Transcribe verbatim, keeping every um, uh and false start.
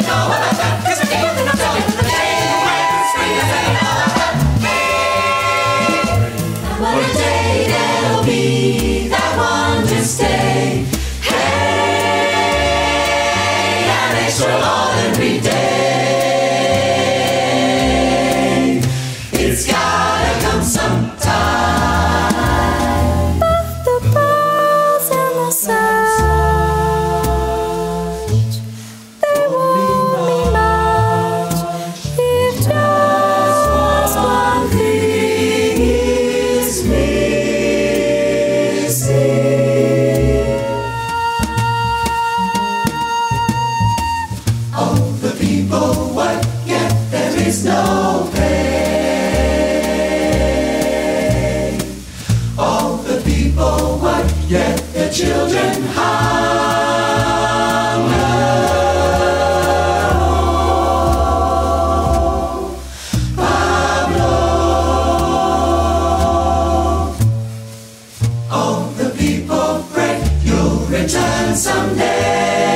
know about that. Cause we're keeping up to the day when spring is in our heart. Hey, what a day there'll be, that wondrous day. Hey, an extraordinary day. It's gotta come sometime. But the bells and the such, they won't mean much if just one thing is missing. All the people work, yet there is no pay. All the people work, yet their children hunger. Oh, Pablo. All the people pray you'll return someday.